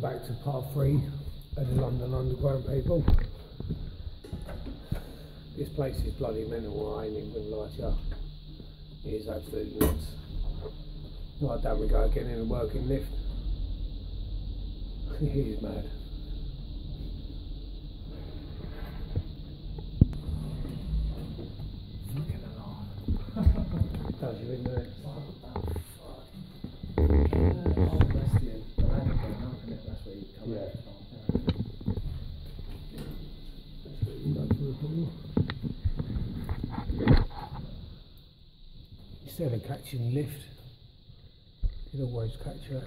back to part 3 of the London Underground, people. This place is bloody mental, I ain't even gonna lie to you. It is absolutely nuts. Like that we go again in a working lift. It is mad. Fucking alarm. It does you in there. That's where you come Yeah. out. That's what you go through. Instead of catching lift, you'd always catch that.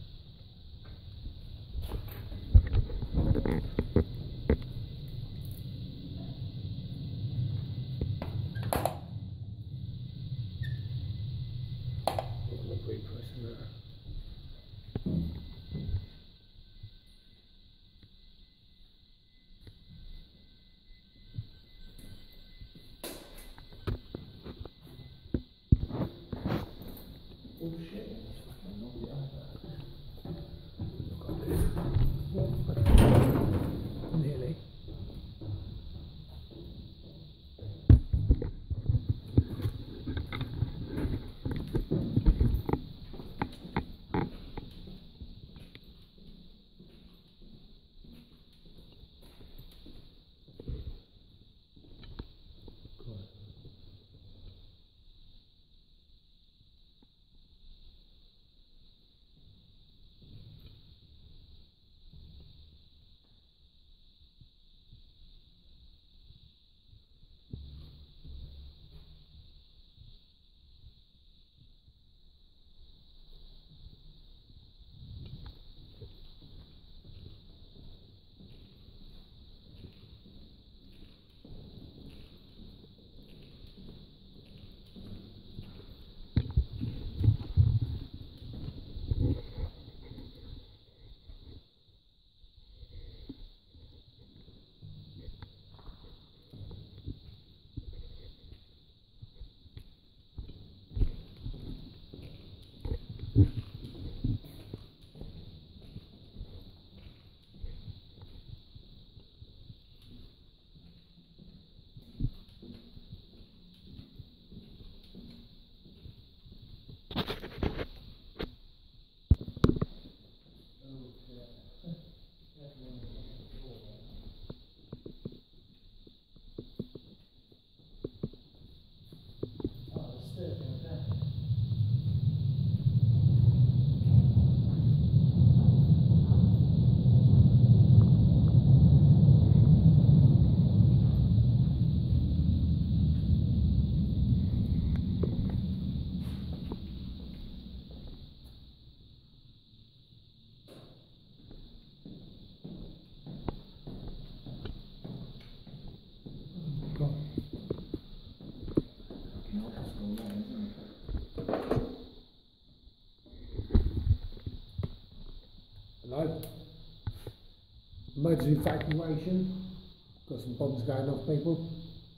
Oh shit, it's fucking lovely Nearly. Hello? Emergency evacuation. Got some bombs going off, people.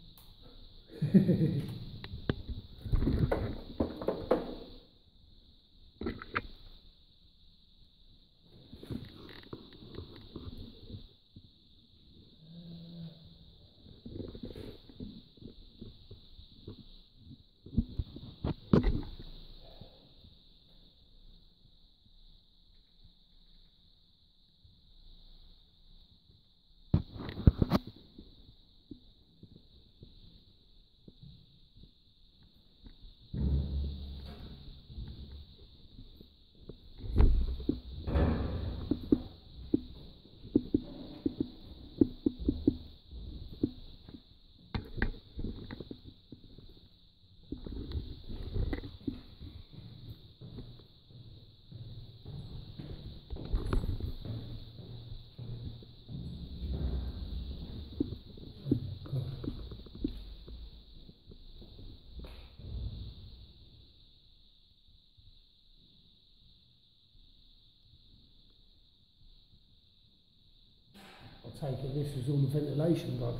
I take it this is all the ventilation gone.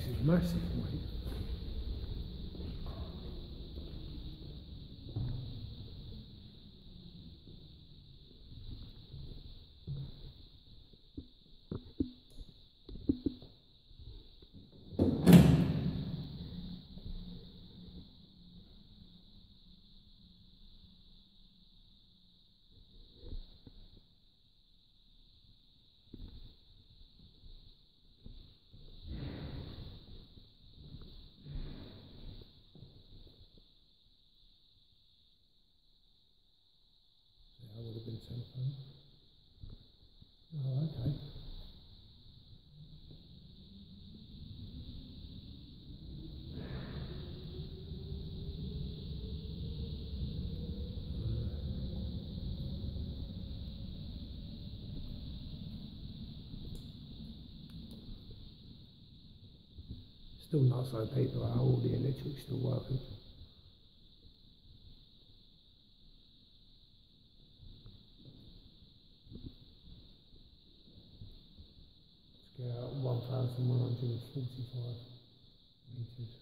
This is massive, mate. That would have been telephone. Oh, okay. Still not so people are all the electric's still working. Let's get out 1,145 meters.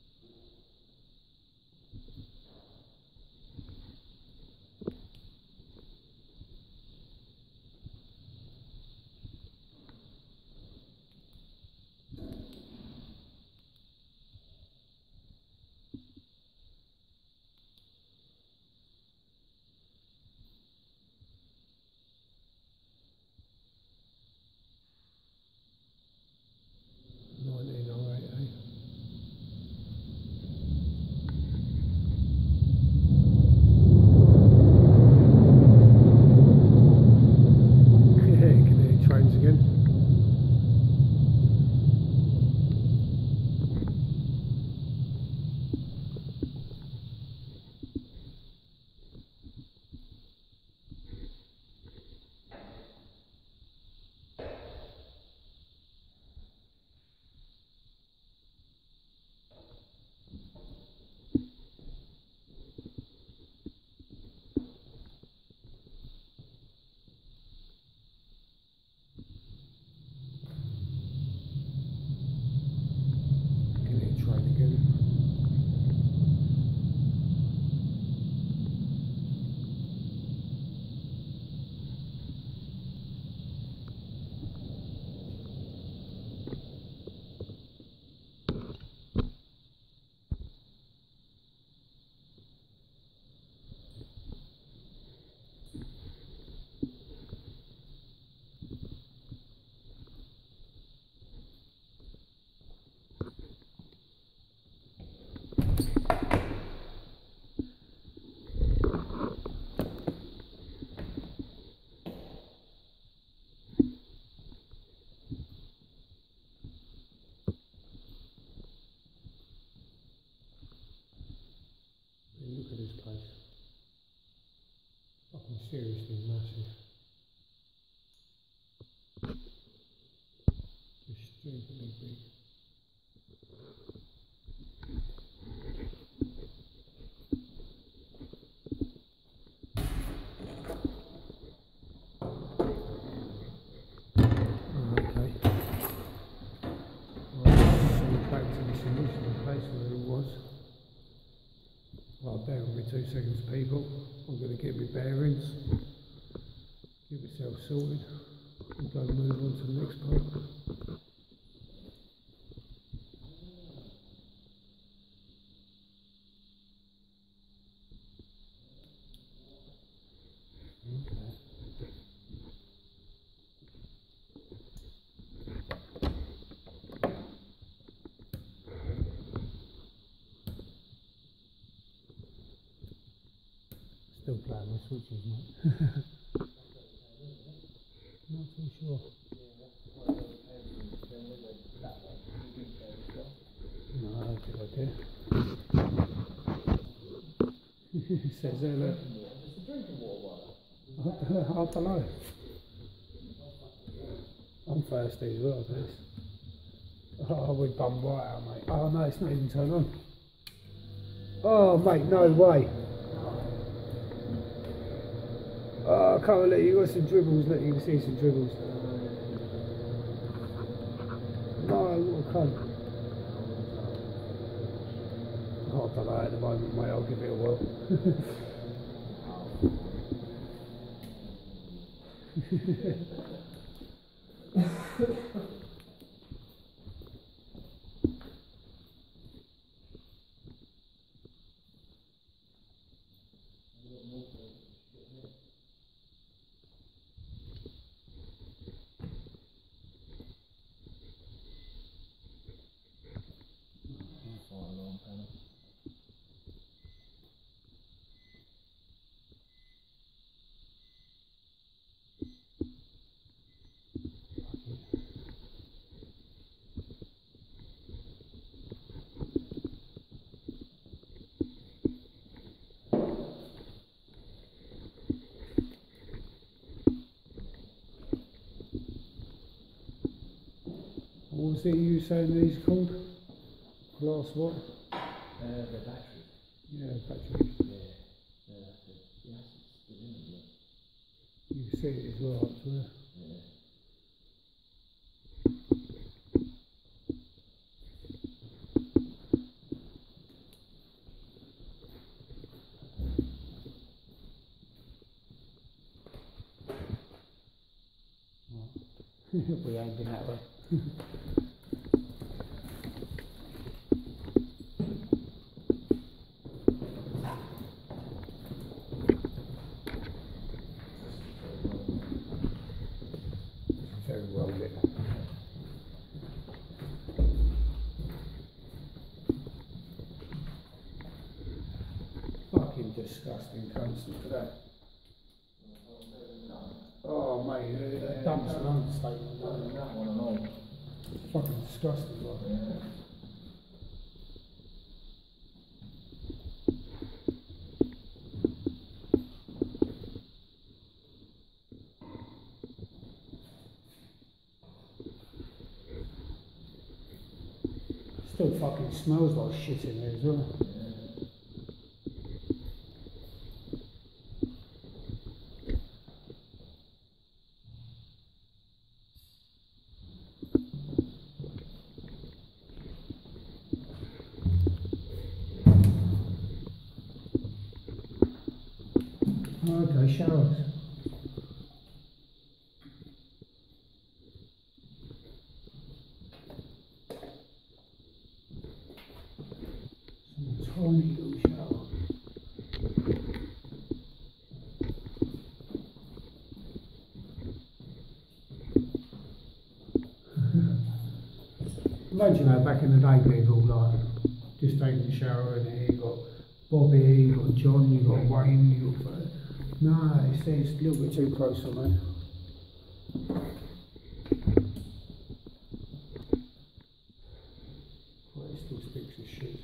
Look at this place. Fucking seriously massive. Just stupidly big. Okay. Well, let's back to this initial place where it was. Well, bear with me 2 seconds, people. I'm going to get my bearings, get myself sorted, and go and move on to the next part. Still playing with switches, mate. Not too sure. No, I don't think I do. Says there, look. I don't know. I'm thirsty as well, this. Oh, we bum right out, mate. Oh no, it's not even turned on. Oh, mate, no way. Oh, I can't let you got some dribbles, let you see some dribbles. No, what a cunt. don't know at the moment, mate. I'll give it a whirl. What was it you were saying these called? Glass what? The batteries. Yeah, batteries. Yeah, that's it. Yes, it's within it. You can see it as well up there. Yeah. We ain't been that way. Very well lit. Fucking disgusting cunts today. Oh mate, that dump's an understatement. That one and all. Fucking disgusting, like. Yeah. Still fucking smells like shit in there as well. Okay, showers. Some tiny little shower. Imagine that back in the day, people like just taking a shower in here. You got Bobby, you got John, you got Wayne, you got. No, it's a little bit too close for me. Well, it still stinks of shit.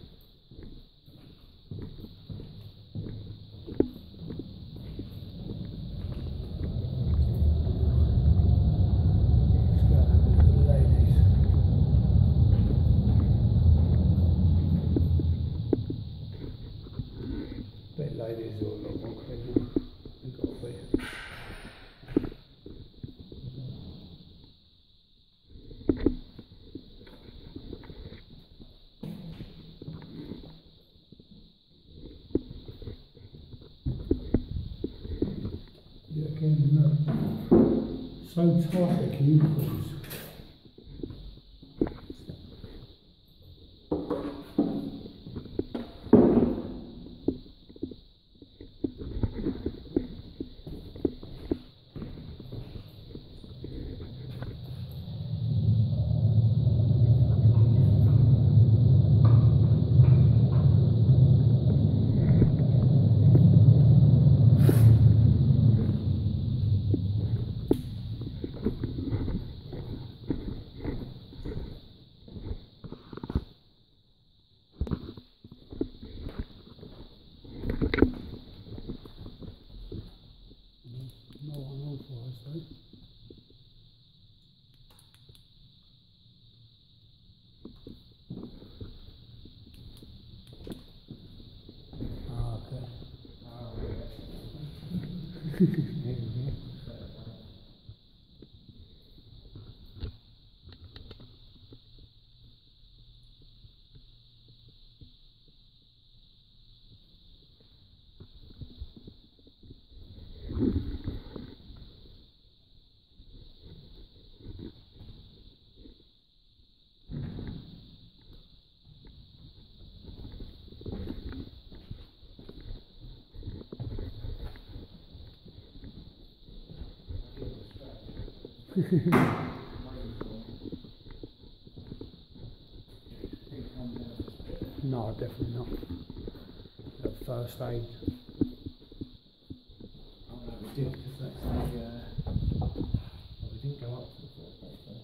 Let's go and have a look at the ladies. Bet ladies are a lot more clean. They've got to be. Yeah, again, look. So tight the cubicles. No unauthorised though. Ah, okay. There we go. No, definitely not. At first aid. Oh no, we did, because that's well, we didn't go up to the first place though.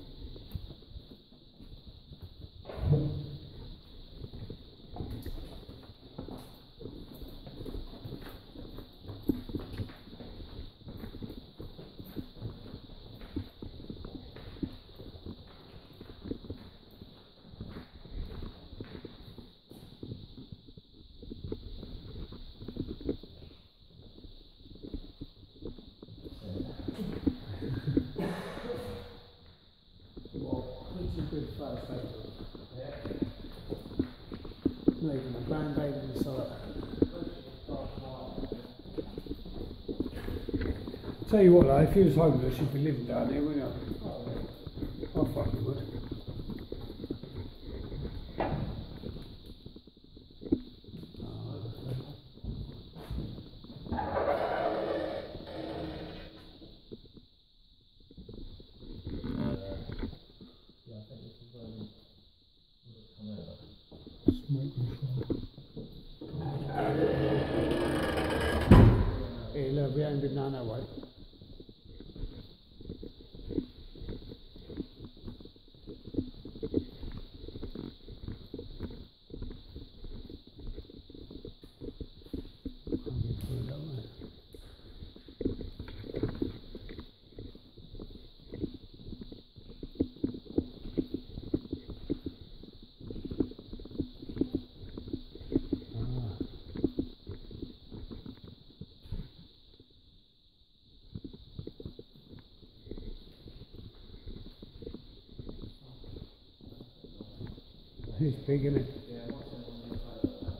Good first aid. Not even a band-aid inside. Tell you what though, if you was homeless you'd be living down here, wouldn't you? I fucking would. Hey, look, we haven't been down that way. Can't get through that way. It's big, isn't it? Yeah, what's on the inside of that?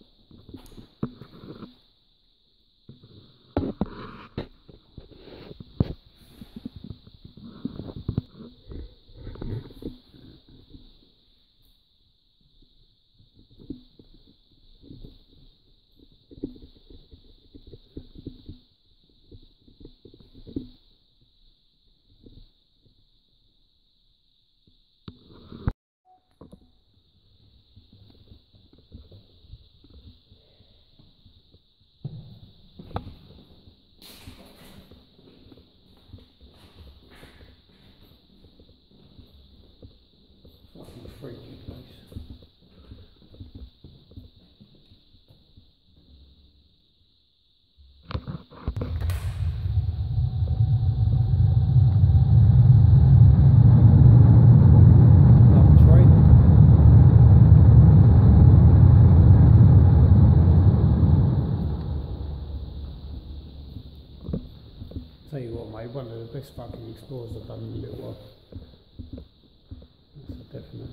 Fucking freaky place. Tell you what, mate, one of the best fucking explorers I've done in a little while. That's a definite.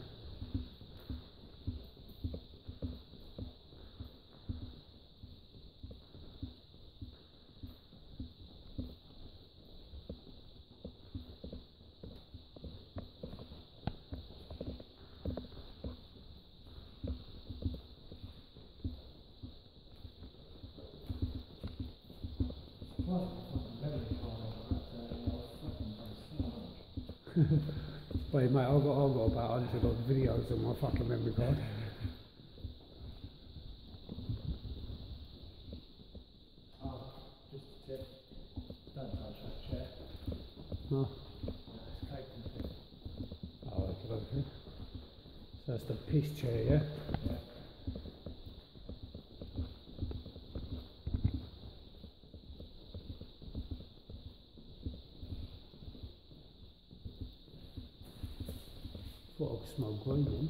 Wait, mate, I've got about 100 odd videos on my fucking memory card. Oh, just a tip. Don't touch that chair. No. It's caked in piss. Oh, okay. So that's the piss chair, yeah? Yeah. Thought I could smell green then.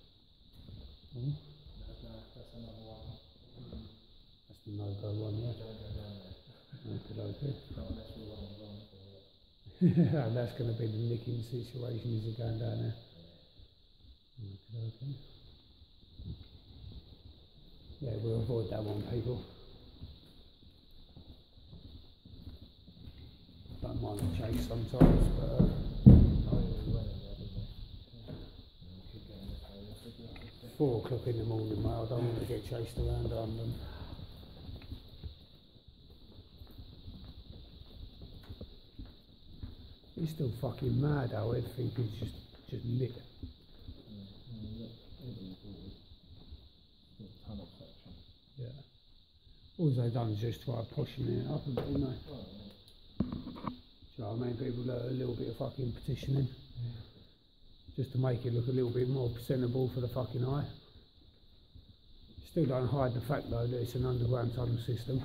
That's another one. That's the no-go one, yeah? Don't go down there. Okay. Not unless we're on the wrong for it. And that's going to be the nicking situation as you're going down there. Okay. Yeah, we'll avoid that one, people. Don't mind the chase sometimes, but Oh, yeah, we went in there, didn't we? Yeah. Keep getting this way. Let's look at this thing. 4 o'clock in the morning, mate, I don't want to get chased around London. It's still fucking mad how everything is just lit. Yeah. All they've done is just try pushing it up a bit, haven't they? Do you know what I mean? People do a little bit of fucking petitioning. Just to make it look a little bit more presentable for the fucking eye. Still don't hide the fact though that it's an underground tunnel system.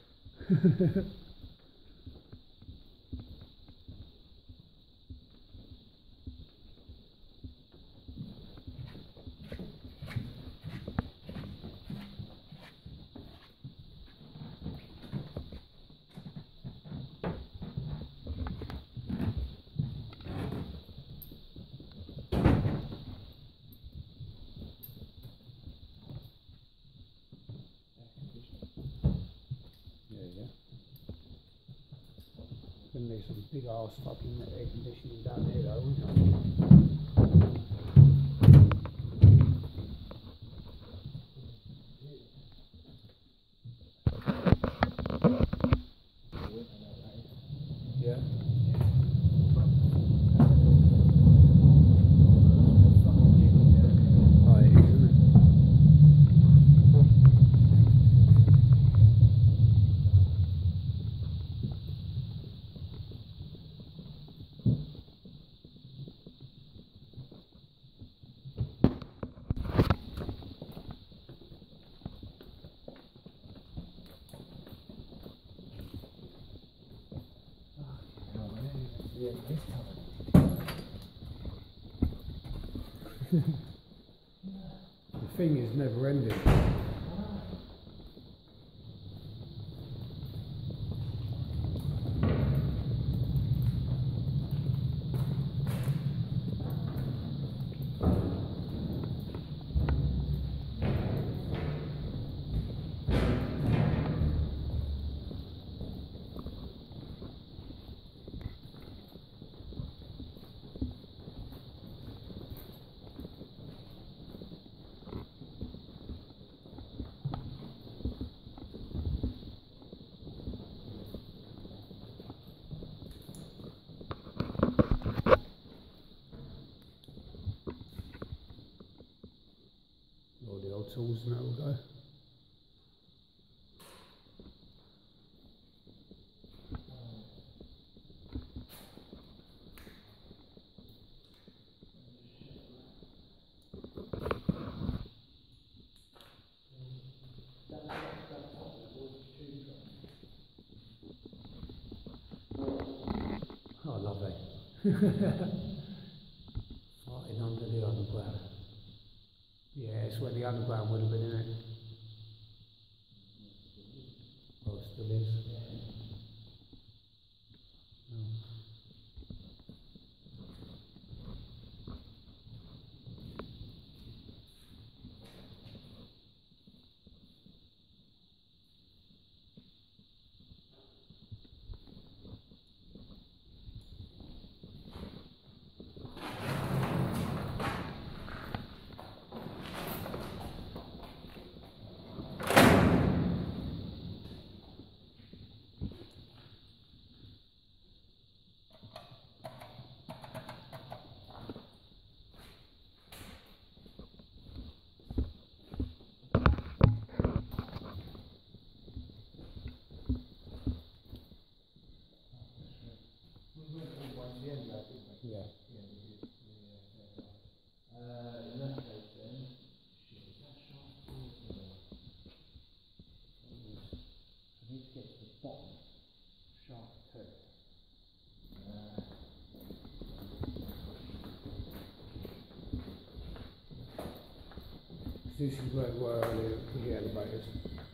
Gonna be some big ass fucking air conditioning down there though, wouldn't it? Yeah. Oh, it is, isn't it? The thing is never ending. All the old tools and that will go. Oh, lovely. Fighting under the underground. Yeah, it's where the underground would have been, isn't it? Well, it still is. Yeah. This is where we were earlier for the elevators.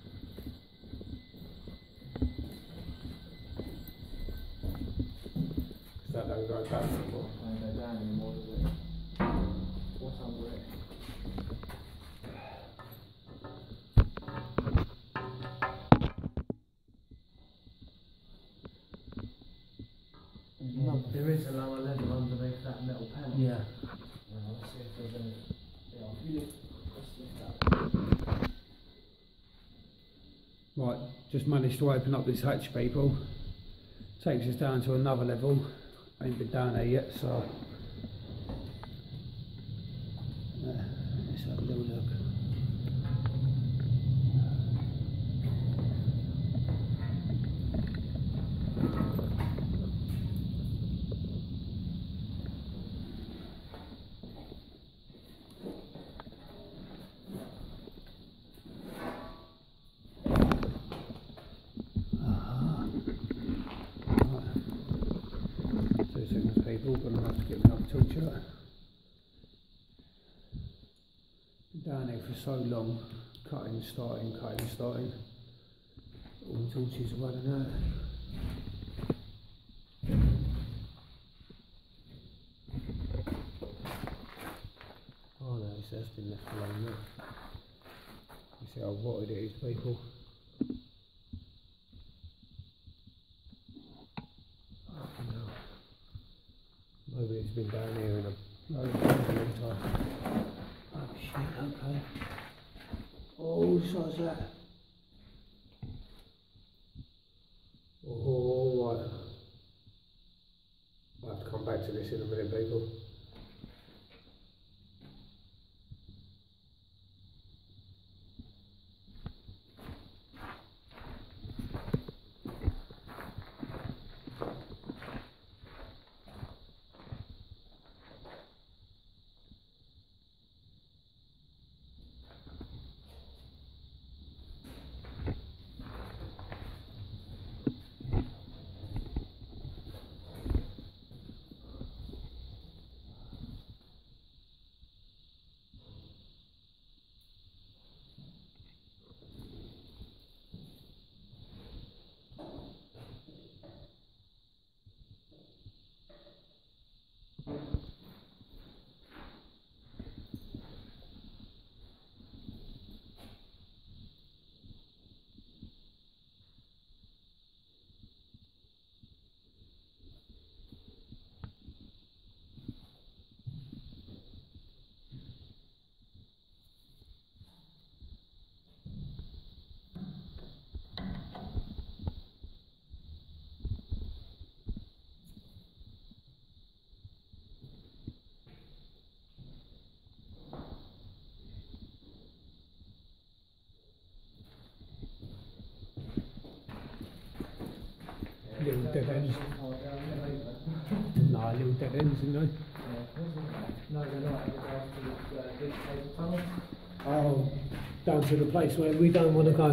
That don't go down anymore. Don't go down anymore, does it? What's under it? No, there is a lower level underneath that metal panel. Yeah. Let's see if there's any. Yeah, let's lift that. Right, just managed to open up this hatch, people. Takes us down to another level. ain't been down there yet, so let's have a little look. People, gonna have to get another torch out. Been down there for so long, cutting, starting. All the torches are running out. Oh no, that's been left alone now. You see how rotted it is, people. Nobody's been down here in a long time. Oh shit, okay. Oh, whose side's that? Oh, right. I'll have to come back to this in a minute, people. Little dead ends. No, little dead ends, isn't they? No, they're not. Big paper tunnel. Oh, down to the place where we don't want to go.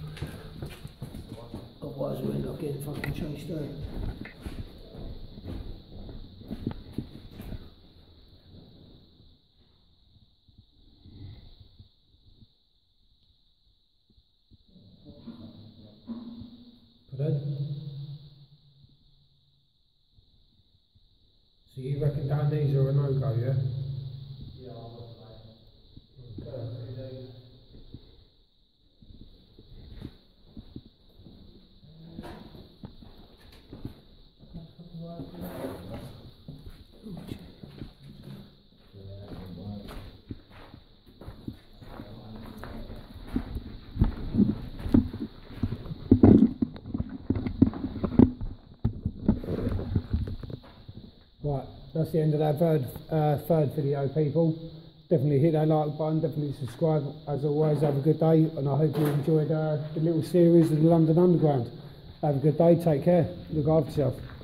Otherwise we're not getting fucking chased out. So you reckon down these are a no-go, yeah? Yeah, I was like, Okay. Right, that's the end of that third video, people. Definitely hit that like button, definitely subscribe. As always, have a good day, and I hope you enjoyed the little series of the London Underground. Have a good day, take care, look after yourself.